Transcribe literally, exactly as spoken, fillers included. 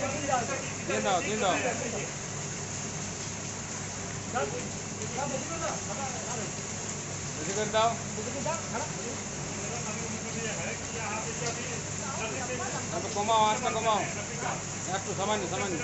तीन दाओ तीन दाओ कर दाओ तो कमाओ आज तक कमाओ एक तो सामान्य सामान्य